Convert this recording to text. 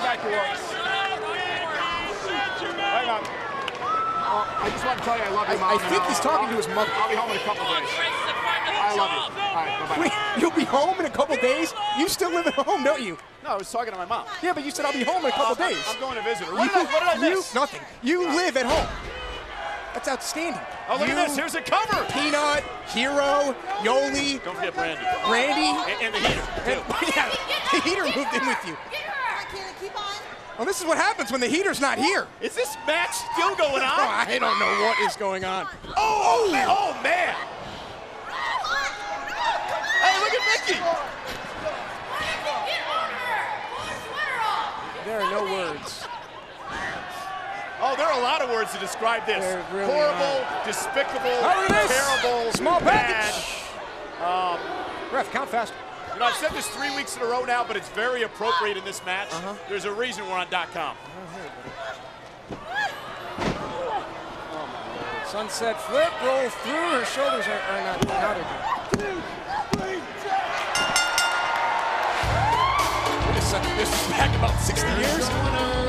back to work. Hang on. I just want to tell you I love your mom. I think he's talking to his mother. I'll be home in a couple days. I love you. All right, bye-bye. Wait, you'll be home in a couple days? You still live at home, don't you? No, I was talking to my mom. Yeah, but you said I'll be home in a couple days. I'm going to visit her. What did I miss? Nothing. You live at home. That's outstanding. Oh, look at this. Here's a cover. Peanut, Hero, Yoli. Don't forget Brandy. Randy. And the heater. Yeah, the heater moved in with you. Keep on. Well, this is what happens when the heater's not here. Is this match still going on? Oh, I don't know what is going on. Oh, man. Hey, look at Mickey. There are no words. Oh, there are a lot of words to describe this. Really horrible, despicable, terrible, small bad. package. Ref, count fast. You know, I've said this 3 weeks in a row now, but it's very appropriate in this match. There's a reason we're on .com. Sunset flip, roll through. Her shoulders are not counted. This is back about 60 years.